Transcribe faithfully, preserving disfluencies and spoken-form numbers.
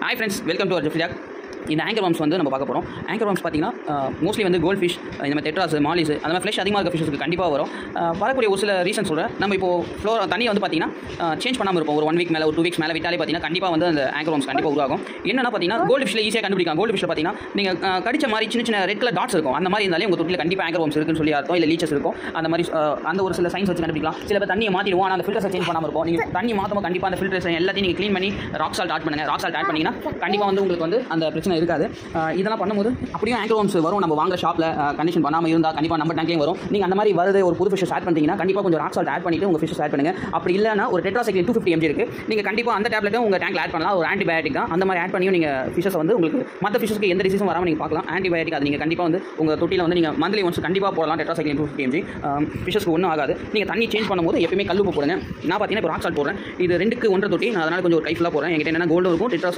Hi friends, welcome to our Jeffrey Jack. இந்த anchor worms வந்து நம்ம பார்க்க போகிறோம். ஆங்கர் வார்ம்ஸ் பார்த்தீங்கன்னா மோஸ்ட்லி வந்து கோல்ட் ஃபிஷ், இந்த மாதிரி டெட்ராஸ், மாலிஸ், அந்த மாதிரி ஃப்ளஷ் அதிகமாக இருக்க ஃபிஷ்ஷுக்கு கண்டிப்பாக வரும். வரக்கூடிய ஒரு சில ரீசன் சொல்கிறேன். நம்ம இப்போ ஃப்ளோர் தண்ணியை வந்து பார்த்தீங்கன்னா சேஞ்ச் பண்ணாமல் இருப்போம். ஒரு ஒன் வீக் மேலே ஒரு டூ வீக்ஸ் மேலே விட்டாலே பார்த்தீங்கன்னா கண்டிப்பாக வந்து அந்த ஆங்கர் வார்ம்ஸ் கண்டிப்பாக உருவாகும். என்னென்னா பார்த்தீங்கன்னா கோல்டு ஃபிஷ்ஷில் ஈஸியாக கண்டுபிடிக்கலாம். கோல்டு ஃபிஷ்ஷில் பார்த்தீங்கன்னா நீங்கள் கடிச்ச மாதிரி சின்ன சின்ன ரெட் கலர் டாட்ஸ் இருக்கும். அந்த மாதிரி இருந்தாலே உங்கள் தொட்டியில் கண்டிப்பாக ஆங்கர் வார்ம்ஸ் இருக்குன்னு சொல்லி அர்த்தம். இல்லை லீச்சஸ் இருக்கும். அந்த மாதிரி அந்த ஒரு சில சைன்ஸ் வச்சு கண்டுபிடிக்கலாம். சில பேர் தண்ணியை மாற்றிடுவோம், ஆனால் அந்த ஃபில்டர்ஸை சேஞ்ச் பண்ணாமல் இருக்கும். நீங்கள் தண்ணி மாற்றமாக கண்டிப்பாக அந்த ஃபில்டர்ஸ் எல்லாத்தையும் நீங்கள் க்ளீன் பண்ணி ராக் சால்ட் ஆட் பண்ணுங்கள். ராக் சால்ட் ஆட் பண்ணிங்கன்னா கண்டிப்பாக வந்து உங்களுக்கு வந்து அந்த பிரச்சனை இருக்காது. இதெல்லாம் பண்ணும்போது அப்படியே ஆங்கர் வார்ம்ஸ் வரும். நம்ம வாங்குற ஷாப்பில் கண்டிஷன் பண்ணாமல் இருந்தால் கண்டிப்பாக நம்ம டேங்க்லேயும் வரும். நீங்கள் அந்த மாதிரி வருது ஒரு புது ஃபிஷ் ஆட் பண்ணிட்டீங்கன்னா கண்டிப்பாக கொஞ்சம் ராக் சால்ட் ஆட் பண்ணிட்டு உங்கள் ஃபிஷ் ஆட் பண்ணுங்கள். அப்படி இல்லைனா ஒரு டெட்ராசைக்ளின் டூ ஃபிஃப்டி எம்ஜி இருக்குது. நீங்கள் கண்டிப்பாக அந்த டேப்லெட்டும் உங்கள் டேங்க்ல ஆட் பண்ணலாம். ஒரு ஆன்டிபயோட்டிக் தான். அந்த மாதிரி ஆட் பண்ணியும் நீங்கள் ஃபிஷஸ் வந்து உங்களுக்கு மற்ற ஃபிஷ்ஷுக்கு எந்த டிசீஸும் வராமல் நீங்கள் பார்க்கலாம். ஆன்டிபயோட்டிக் அது நீங்கள் கண்டிப்பாக வந்து உங்கள் தொட்டியில் வந்து நீங்கள் மந்த்லி ஒன்ஸ் கண்டிப்பாக போடலாம். டெட்ராசைக்ளின் டூ ஃபிஃப்டி எம்ஜி ஃபிஷஸ்க்கு ஒன்றும் ஆகாது. நீங்கள் தண்ணி சேஞ்ச் பண்ணும்போது எப்பயுமே கல்லுப்பு போடுங்க. நான் பார்த்தீங்கன்னா இப்போ ராக் சால்ட் போடுறேன். இது ரெண்டுக்கு ஒன்றரை தொட்டி. நான் அதனால் கொஞ்சம் ஒரு கைஃபுல்லாக போடுறேன். என்கிட்ட என்ன கோல்டும் இருக்கும், டெட்ராஸ்